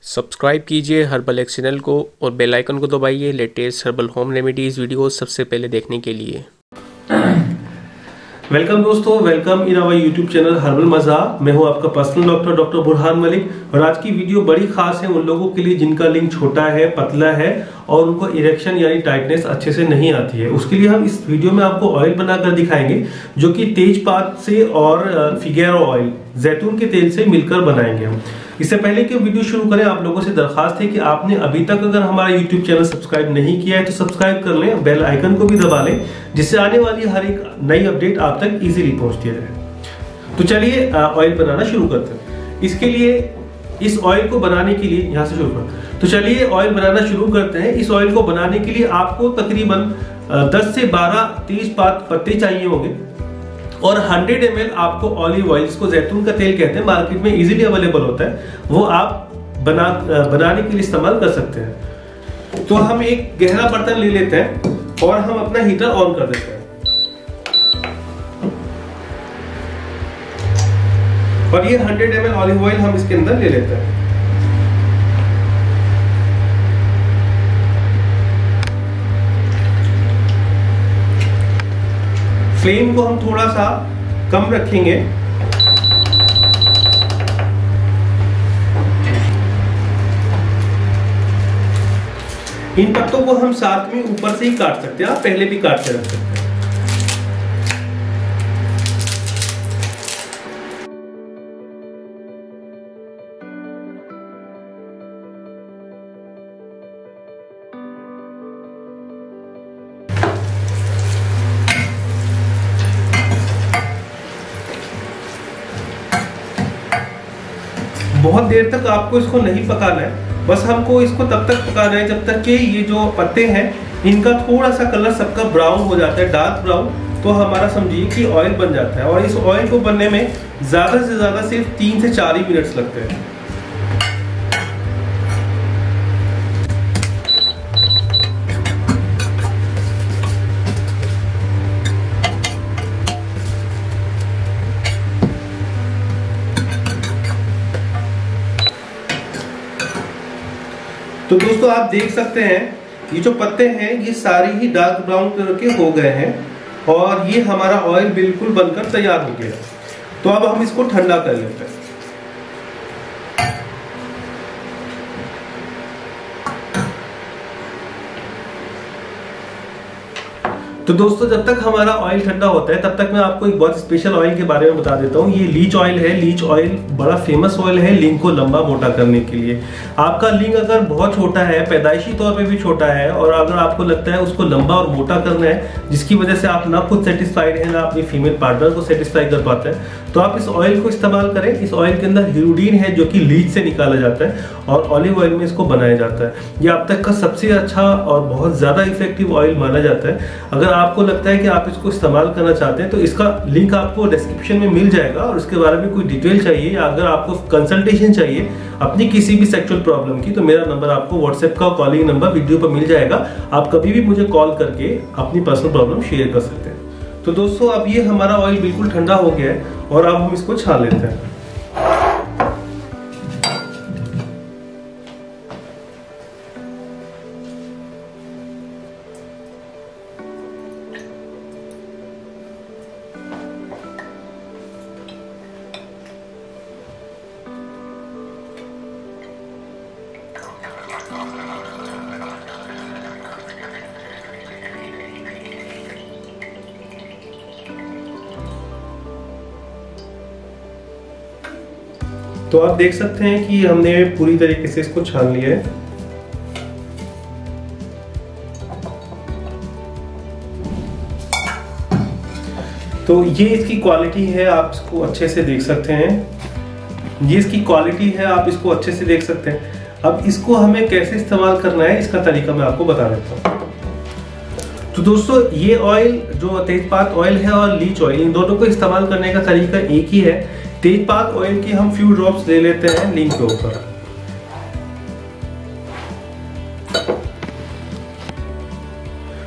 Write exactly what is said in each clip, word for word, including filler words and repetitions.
Subscribe कीजिए herbal x channel को और बेल आइकन को दबाइए latest herbal home remedies video सबसे पहले देखने के लिए। वेलकम दोस्तों, welcome in our YouTube channel herbal मज़ा। मैं हूं आपका personal doctor doctor Burhan Malik और आज की वीडियो बड़ी खास है उन लोगों के लिए जिनका लिंग छोटा है, पतला है और उनको इरेक्शन यानी टाइटनेस अच्छे से नहीं आती है। उसके लिए हम इस वीडियो में आपको ऑयल बनाकर दिखाएंगे जो कि तेजपात से और फिगेरो ऑयल जैतून के तेल से मिलकर बनाएंगे हम। इससे पहले कि वीडियो शुरू करें, आप लोगों से दरखास्त है कि आपने अभी तक अगर हमारा यूट्यूब चैनल सब्सक्राइब नहीं किया है तो सब्सक्राइब कर लें, बेल आइकन को भी दबा लें जिससे आने वाली हर एक नई अपडेट आप तक इजीली पहुंचती रहे। तो चलिए ऑयल बनाना शुरू करते हैं। इसके लिए इस ऑयल को बनाने के लिए यहां से शुरू करते तो चलिए ऑयल बनाना शुरू करते हैं। इस ऑयल को बनाने के लिए आपको तकरीबन दस से बारह तेजपात पत्ते चाहिए होंगे और सौ एम एल आपको ऑलिव ऑयल, जिसको जैतून का तेल कहते हैं, मार्केट में इजीली अवेलेबल होता है, वो आप बना बनाने के लिए इस्तेमाल कर सकते हैं। तो हम एक गहरा बर्तन ले लेते हैं और हम अपना हीटर ऑन कर देते हैं और ये सौ एम एल ऑलिव ऑयल हम इसके अंदर ले लेते हैं। फ्लेम को हम थोड़ा सा कम रखेंगे इन पत्तों को हम साथ में ऊपर से ही काट सकते हैं, आप पहले भी काट के रख सकते हैं। बहुत देर तक आपको इसको नहीं पकाना है, बस हमको इसको तब तक पकाना है जब तक कि ये जो पत्ते हैं इनका थोड़ा सा कलर सबका ब्राउन हो जाता है, डार्क ब्राउन, तो हमारा समझिए कि ऑयल बन जाता है। और इस ऑयल को बनने में ज्यादा से ज्यादा सिर्फ तीन से चार ही मिनट्स लगते हैं। तो दोस्तों आप देख सकते हैं ये जो पत्ते हैं ये सारे ही डार्क ब्राउन कलर के हो गए हैं और ये हमारा ऑयल बिल्कुल बनकर तैयार हो गया। तो अब हम इसको ठंडा कर लेते हैं। तो दोस्तों जब तक हमारा ऑयल ठंडा होता है तब तक मैं आपको एक बहुत स्पेशल ऑयल के बारे में बता देता हूँ। ये लीच ऑयल है। लीच ऑयल बड़ा फेमस ऑयल है लिंग को लंबा मोटा करने के लिए। आपका लिंग अगर बहुत छोटा है, पैदाइशी तौर पे भी छोटा है, और अगर आपको लगता है उसको लंबा और मोटा करना है जिसकी वजह से आप ना खुद सेटिस्फाइड है ना अपनी फीमेल पार्टनर को सेटिस्फाई कर पाते हैं, तो आप इस ऑयल को इस्तेमाल करें। इस ऑयल के अंदर हिरुडीन है जो कि लीच से निकाला जाता है और ऑलिव ऑयल में इसको बनाया जाता है। ये अब तक का सबसे अच्छा और बहुत ज्यादा इफेक्टिव ऑयल माना जाता है। अगर आपको लगता है कि आप इसको इस्तेमाल करना चाहते हैं तो इसका लिंक आपको डिस्क्रिप्शन में मिल जाएगा और इसके बारे में कोई डिटेल चाहिए या अगर आपको कंसल्टेशन चाहिए अपनी किसी भी सेक्सुअल प्रॉब्लम की, तो मेरा नंबर आपको व्हाट्सएप का कॉलिंग नंबर वीडियो पर मिल जाएगा। आप कभी भी मुझे कॉल करके अपनी पर्सनल प्रॉब्लम शेयर कर सकते हैं। तो दोस्तों अब ये हमारा ऑयल बिल्कुल ठंडा हो गया है और अब हम इसको छान लेते हैं। तो आप देख सकते हैं कि हमने पूरी तरीके से इसको छान लिया है। तो ये इसकी क्वालिटी है, आप इसको अच्छे से देख सकते हैं। ये इसकी क्वालिटी है, आप इसको अच्छे से देख सकते हैं। अब इसको हमें कैसे इस्तेमाल करना है इसका तरीका मैं आपको बता देता हूँ। तो दोस्तों ये ऑयल जो तेजपात ऑयल है और लीच ऑयल, इन दोनों को इस्तेमाल करने का तरीका एक ही है। तेजपात ऑयल की हम फ्यू ड्रॉप्स ले लेते हैं लिंग के ऊपर।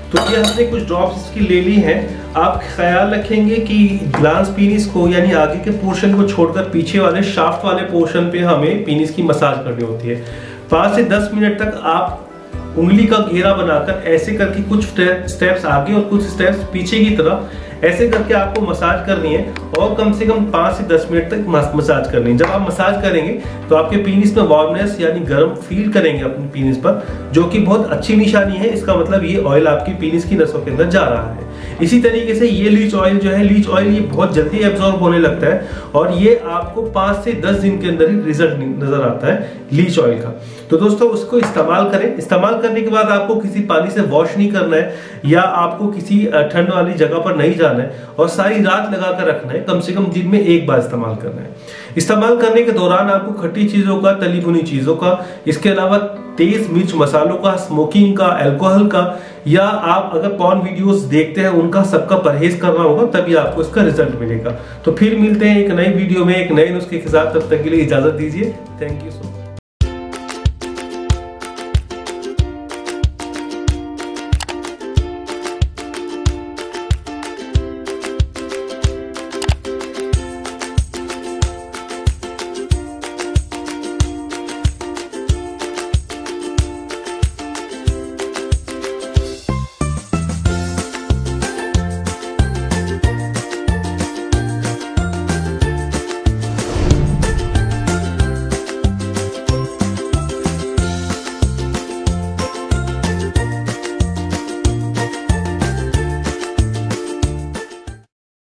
तो ये हमने कुछ ड्रॉप्स इसकी ले ली हैं। आप ख्याल रखेंगे कि ग्लांस पीनिस को यानी आगे के पोर्शन को छोड़कर पीछे वाले शाफ्ट वाले पोर्शन पे हमें पीनिस की मसाज करनी होती है। पाँच से दस मिनट तक आप उंगली का घेरा बनाकर ऐसे करके कुछ स्टेप्स आगे और कुछ स्टेप्स पीछे की तरफ ऐसे करके आपको मसाज करनी है और कम से कम पाँच से दस मिनट तक मसाज करनी है। जब आप मसाज करेंगे तो आपके पीनिस में वार्मनेस यानी गर्म फील करेंगे अपने पीनिस पर, जो कि बहुत अच्छी निशानी है। इसका मतलब ये ऑयल आपकी पीनिस की नसों के अंदर जा रहा है। इसी तरीके से ये लीच ऑयल जो है, लीच ऑयल ये बहुत जल्दी एब्जॉर्ब होने लगता है और ये आपको पाँच से दस दिन के अंदर ही रिजल्ट नजर आता है लीच ऑयल का। तो दोस्तों उसको इस्तेमाल करें। इस्तेमाल करने के बाद आपको किसी पानी से वॉश नहीं करना है या आपको किसी ठंड वाली जगह पर नहीं जाना है और सारी रात लगा कर रखना है। कम से कम दिन में एक बार इस्तेमाल करना है। इस्तेमाल करने के दौरान आपको खट्टी चीजों का, तली भुनी चीजों का, इसके अलावा तेज मिर्च मसालों का, स्मोकिंग का, अल्कोहल का या आप अगर पॉर्न वीडियोस देखते हैं उनका सबका परहेज करना होगा, तभी आपको इसका रिजल्ट मिलेगा। तो फिर मिलते हैं एक नई वीडियो में एक नए नुस्खे के साथ। तब तक के लिए इजाजत दीजिए। Thank you so much.